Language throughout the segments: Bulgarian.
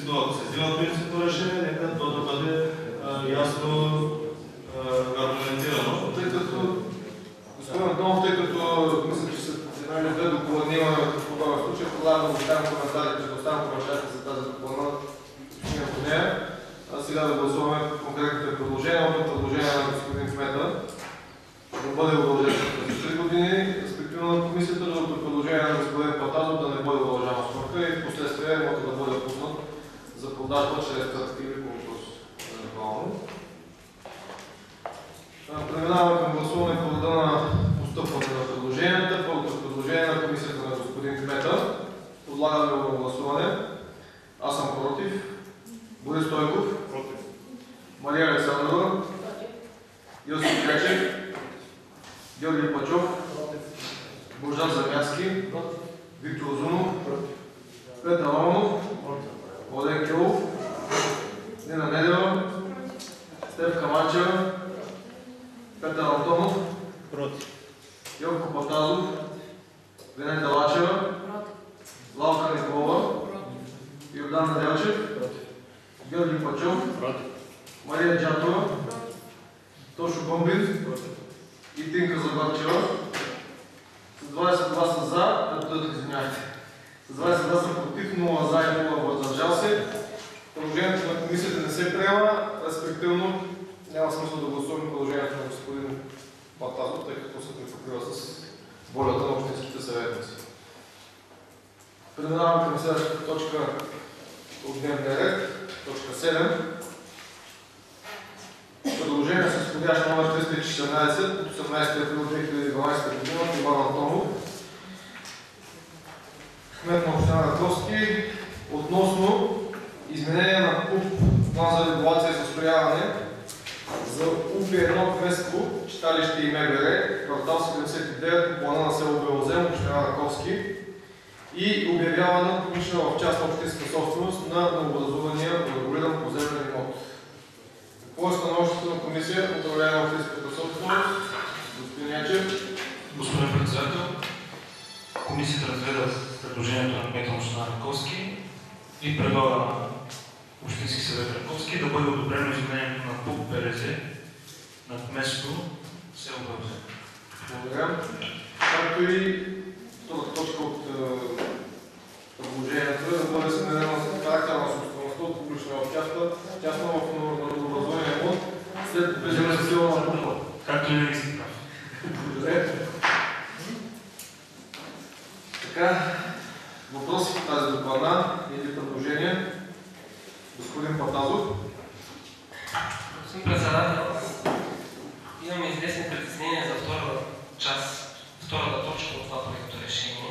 принципно, ако се взима принципно решение, нека то да бъде ясно аргументирано. Тъй като, господин Антонов, тъй като мисля, че след една или две допълнения в подобен случай, предлагам да оставим коментарите, да оставим коментарите за тази допълнена по нея. А сега да гласуваме конкретните предложения. От предложение на господин Кмета да бъде удължен за 3 години, респективно на комисията, другото предложение на господин Патазов да не бъде удължаван срока и в последствие може да бъде пуснат за продажба чрез търг или конкурс. Преминаваме към гласуване по реда на постъпване на предложенията. Първото предложение на комисията на господин Кмета. Подлагаме го на гласуване. Аз съм против. Борис Стойков. Против. Мария Александрова. Против. Йосиф Качев. Георги Пачов. Против. Бождан Замянски. Против. Виктор Озунов. Против. Петър Романов. Против. Владен Келов. Нина Недева. Стефка Манчева. Петър Антонов. Против. Йорко Патазов. Венета Лачева. Лалка Николова. Йордан Неделчев. Георги Пачов. Против. Мария Джатова. Тошо Бомбин. И Тинка Забарчева. С 20 гласа за, извинявайте. С 20 гласа против, 0 за и 0 въздържал се. Предложението на комисията не се приема, респективно няма смисъл да гласуваме предложението на господин Патазов, тъй като се не покрива с волята на общинските съветници. Преминаваме към следващата точка от дневния ред, точка 7. Предложение с изходящ номер 314 от 18 април 2012 година от Иван Антонов, кмет на община Раковски, относно изменение на ПУП, план за регулация и застрояване за УП1 Кметство, читалище и МВР, квартал 79, плана на село Белозем, община Раковски, и обявяване на публична в частна общинска собственост на новообразувания урегулиран поземлен имот. Какво е становището на комисия по управление на общинската собственост? Господин Ячев. Господин председател, комисията разгледа предложението на кмета на община Раковски и предлага на Общински съвет Раковски да бъде одобрено изменението на ПУП БРЗ на кметство село Белозем. Благодаря. Както и втората точка от предложението е да бъде сменена на характера на собствеността от публична в частна в новообразувания имот след влизане в сила на ПУП. Както и винаги сте прав. Благодаря. Така, въпроси по тази докладна или предложение? Господин Патазов. Господин председател, имаме известни притеснения за втората точка от това проекто решение.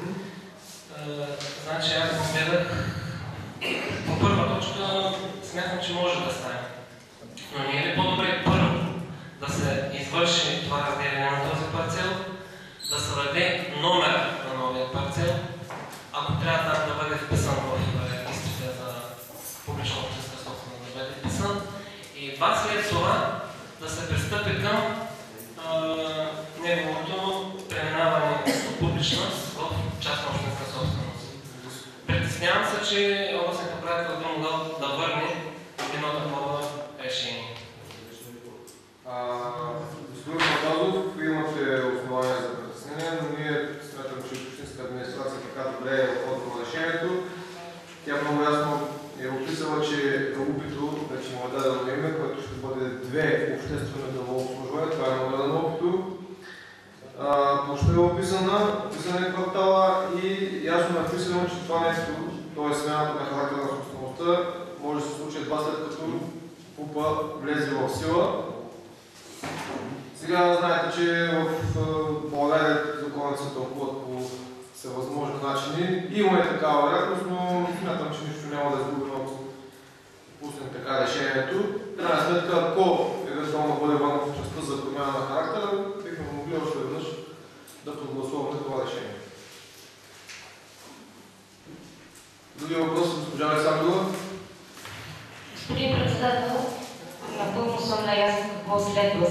Значи аз гледах по първа точка, смятам, че може да стане. Но не е ли по-добре първо да се извърши това разделение на този парцел, да се даде номер на новия парцел, ако трябва там да бъде вписан в регистрите за публична общинска собственост, да бъде вписан, и едва след това да се пристъпи към неговото преминаване от публичност в частна общинска собственост. Притеснявам се, че областният управител би могъл да върне едно такова решение. Господин Патазов, имате основания за притеснение, но ние смятам, че общинска администрация така добре е отходила решението. Тя много ясно е описала, че УПИ-то вече му е дадено име, което ще бъде 2 обществено делово обслужване. Това е номера на УПИ-то. Площта е описана е квартала и ясно е написано, че това нещо, т.е. смяната на характера на собствеността, може да се случи едва след като ПУП-а влезе в сила. Сега знаете, че в България законите се тълкуват по всевъзможни начини. Има и такава вероятност, но смятам, че нищо няма да изгубим, ако пуснем така решението. Крайна сметка, ако евентуално бъде върнат в частта за промяна на характера, бихме могли още веднъж да прогласуваме това решение. Други въпроси, госпожа Александрова? Господин председател, напълно съм наясно какво следва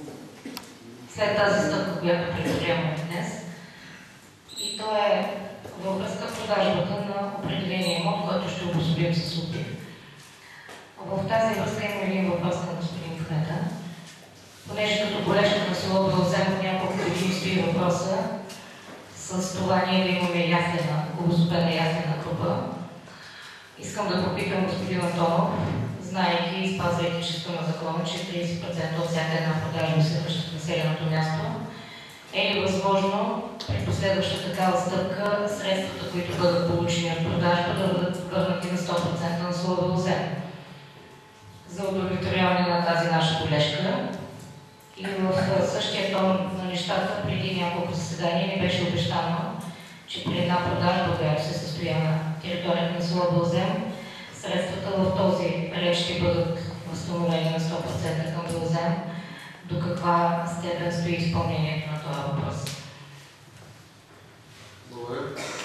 след тази стъпка, която предприемаме днес. И то е във връзка с продажбата на определения имот, който ще обособим с УПИ. В тази връзка има един въпрос към господин Кмета. Понеже като колежка на село Белозем от няколко години стои въпроса с това ние да имаме яслена, обособена яслена група, искам да попитам господин Антонов, знаейки и спазвайки чисто на закона, че 30% от всяка една продажба се връща в населеното място, е ли възможно при последваща такава стъпка средствата, които бъдат получени от продажба, да бъдат върнати на 100% на село Белозем? За удовлетворяване на тази наша колежка. И в същия тон на нещата, преди няколко заседания ни беше обещано, че при една продажба, която се състоя на територията на село Белозем, средствата в този ред ще бъдат възстановени на 100% към Белозем. До каква степен стои изпълнението на това въпрос? Благодаря.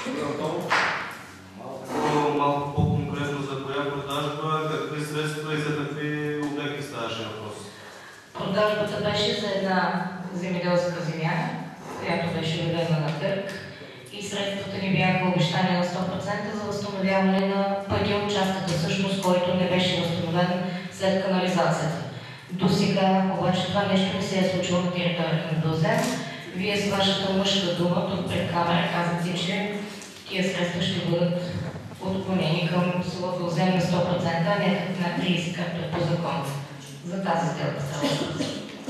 Малко по-конкретно за коя продажба, какви средства и за какви обекти ставаше въпрос? Продажбата беше за една земеделска земя, която беше обявена на търг и средствата ни бяха обещани на 100% за възстановяване на пътя участъка, всъщност, който не беше възстановен след канализацията. До сега обаче това нещо не се е случило на територията на Белозем. Вие с вашата мъжка дума тук пред камера казвате, че тия средства ще бъдат отклонени към село Белозем на 100%, а не на 30%, както е по закон. За тази сделка става въпрос.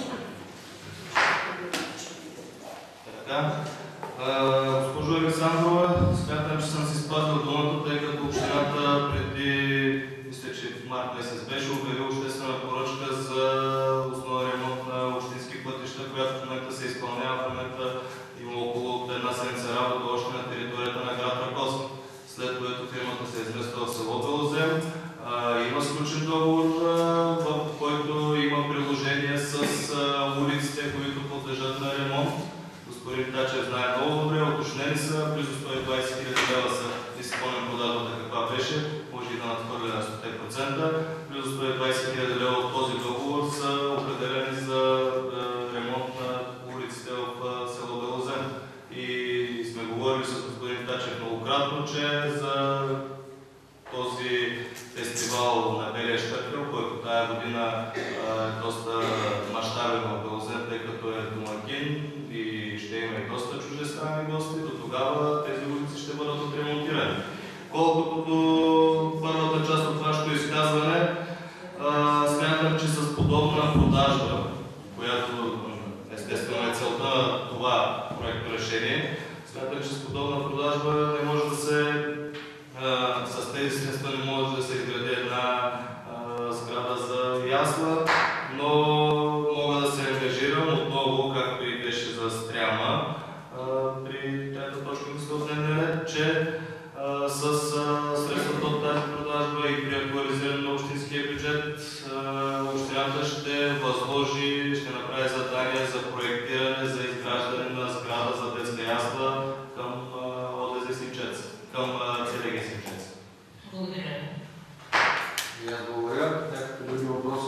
Така. Госпожо Александрова, смятам, че съм си спазил думата, тъй като общината преди, мисля, че в март месец беше обявила обществена поръчка за основен ремонт на общински пътища, която в момента се изпълнява. В момента има около една седмица работа още на територията на град Раковски. След което фирмата се измества в село Белозем. Има сключен договор, в който има приложение с улиците, които подлежат на ремонт. Господин Тачев знае много добре, уточнени са, близо 120 хиляди лева са, не си спомням продажбата каква беше, може и да надхвърля на 100%. Близо 120 хиляди лева от този договор са определени за ремонт на улиците в село Белозем. И сме говорили с господин Тачев многократно, че за този фестивал на Белия Щъркъл, който тая година е доста мащабен в Белозем, тъй като е домакин и ще има и доста чуждестранни гости, до тогава тези улици ще бъдат отремонтирани. Колкото до първата част от вашето изказване, смятам, че с подобна продажба, която естествено е целта на това проектно решение, смятам, че с подобна продажба не може да се с тези средства не може да се изгради една сграда за ясла, но мога да се ангажирам отново, както и беше за Стряма, при трета точка мисля от дневния ред, че с средствата от тази продажба и при актуализиране на общинския бюджет, общината ще възложи, ще направи задание за проектиране, за изграждане на сграда за детска ясла към ОДЗ Симчец, към ЦДГ Симчец. Благодаря. И аз благодаря. Някакви други въпроси?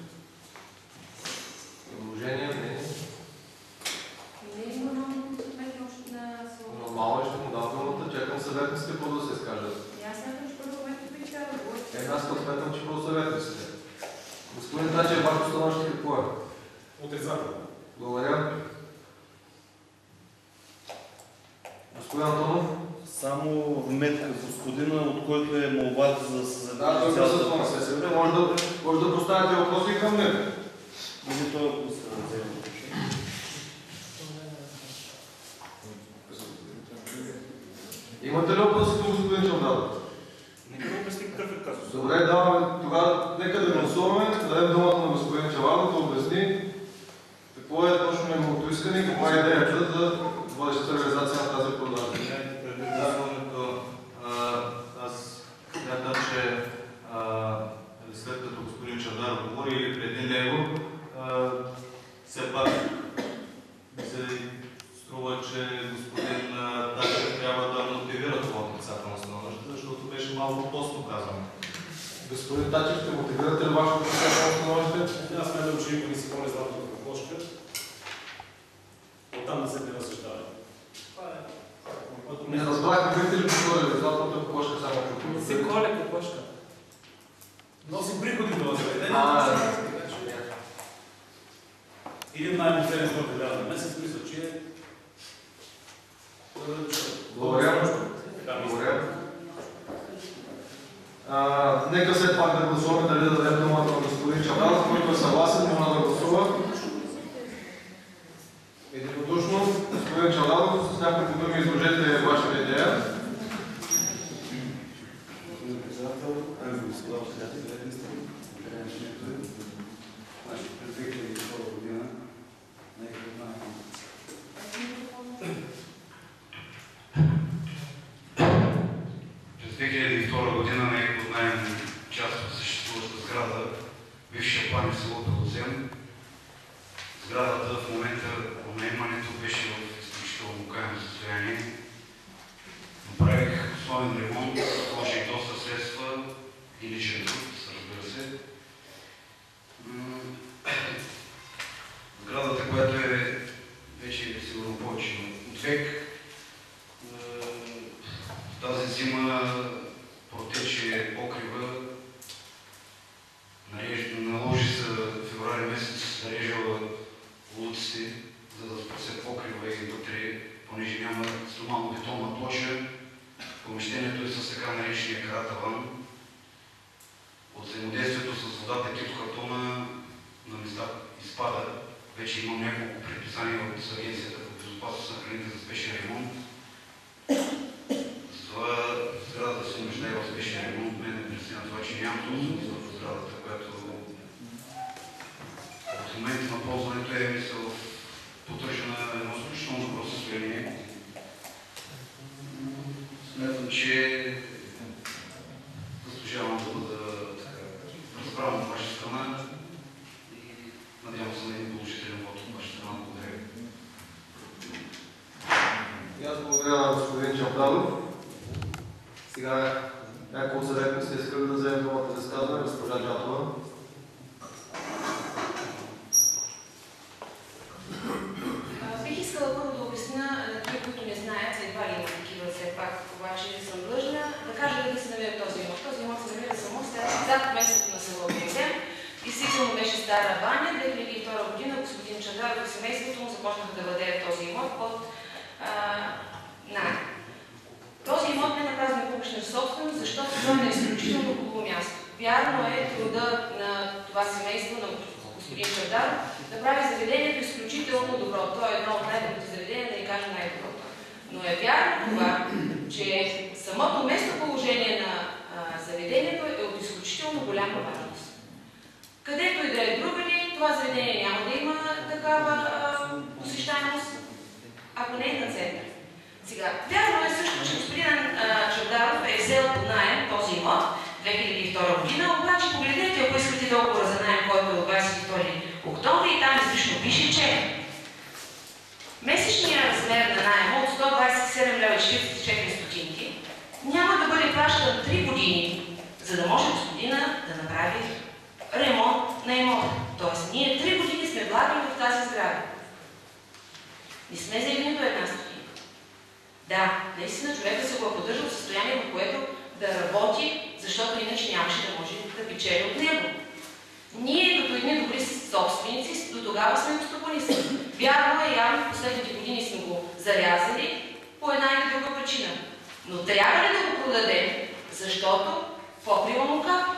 Предложения? Не. Нормално ще му дам думата. Чакам съветниците по да се изкажат. Аз сметам, че по съветниците. Господин Тачев, вашето становище какво е? Отрицателно. Благодаря. Господин Антонов? Само вметка господина, от който е молбата за Да, той присъства на сесията. Може да поставите въпроси към него. Или той ако се вземе. Имате ли въпроси към господин Чалдадов? Нека да обясни какъв е казус. Добре, даваме тогава. Нека да гласуваме, да дадем думата на господин Чалдадов да обясни какво е точно неговото искане и каква е идеята за бъдещата реализация на тази продажа. Аз смятам, че след като господин Чавдаров говори или преди него, все пак ми се струва, че господин Тачев трябва да мотивира това отрицателно становище, защото беше малко постно казано. Господин Тачев, ще мотивирате ли вашето отрицателно становище? Аз смятам, че никой не си помня златната кокошка. Оттам да се не разсъждава. Не разбрах какви плаща. Носи приходи до заведение. Или най-много 700 лева на месец, мисля, че е... Благодаря. Нека след пак да гласуваме дали да дадем думата на господин Чавдаров, който е съгласен, моля да гласува. Единодушно, господин Чавдаров, с няколко думи изложете вашата идея. Господин председател, господа председатели, през 2002 година През 2002 година наех под наем част от съществуваща сграда, бившия план в село Белозем. Сградата в момента по наемането беше в изключително окаяно състояние. Направих основен ремонт, вложих доста средства и личен труд, разбира се. Сградата, която е вече сигурно повече от век, тази зима протече покрива, наложи се февруари месец да режа улиците, за да спасе покрива и вътре, понеже няма стомално-бетонна плоча. Помещението е с така наречения каратаван. От взаимодействието с водата кетокартона на места изпада. Вече имам няколко предписания от Агенцията по безопасност на храните за спешен ремонт. Затова сградата се нуждае в спешен ремонт. Мен ме пресня това, че нямам собственост в сградата, която в момента на ползването е в поддържана едно изключително добро състояние. Смятам, че заслужавам да бъда разбран от ваша страна и надявам се на един положителен вод от ваша страна. Благодаря. И аз благодаря на господин Чавдаров. Сега някои от съветниците искали да вземем думата за изказване, госпожа Джатова. Бих искала първо да обясня на тези, които не знаят, едва ли има такива все пак, обаче съм длъжна да кажа дали се намира този имот. Този имот се намира само зад местото на село Белозем. Действително беше стара баня. 2002 година господин Чавдаров и семейството му започнаха да владеят този имот под наем. Този имот не е напразно е публична собственост, защото това е изключително хубаво място. Вярно е труда на това семейство, на господин Чавдаров, да прави заведението изключително добро. То е едно от най-добрите заведения, да ни кажа най-доброто. Но е вярно това, че самото местоположение на заведението е от изключително голяма важност. Където и да е другаде, това заведение няма да има такава посещаемост, ако не е на център. Сега, вярно е също, че господин Чавдаров е взел под наем този имот 2002 година, обаче погледнете, ако искате договора за наем, който е от 22 октомври, и там изрично пише, че месечният размер на наема от 127,44 лв. няма да бъде плащан 3 години, за да може господина да направи ремонт на имота. Тоест, ние 3 години сме влагали в тази сграда. Не сме взели нито една стотинка. Да, наистина човека се го е поддържал в състояние, в което да работи, защото иначе нямаше да може да печели от него. Ние, като едни добри собственици, до тогава сме го стопанисали. Вярно е, явно в последните години сме го зарязали по една или друга причина. Но трябва ли да го продадем, защото покрива му капа?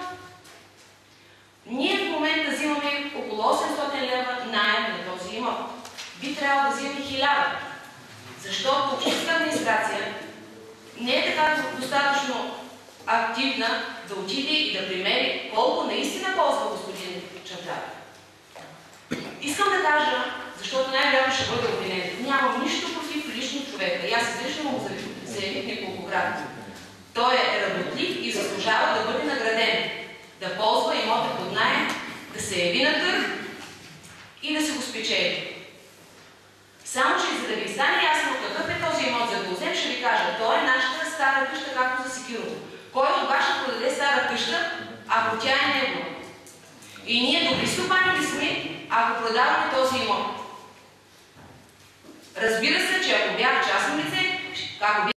Ние в момента взимаме около 800 лева наем на този имот. Би трябвало да взимаме 1000. Защото общинската администрация не е така достатъчно активна да отиде и да примери колко наистина ползва господин Чавдаров. Искам да кажа, защото най-вероятно ще бъде обвинен. Нямам нищо против лично човека. И аз изрично му заявих неколкократно. Той е работлив и заслужава да бъде награден. Да ползва имота под наем, да се яви на търг и да се го спечели. Само че, за да ви стане ясно какъв е този имот за Белозем, ще ви кажа, той е нашата стара къща, както за Секирово. Кой от вас ще продаде стара къща, ако тя е негова? И ние добри стопани ли сме, ако продаваме този имот? Разбира се, че ако бях частно лице, ако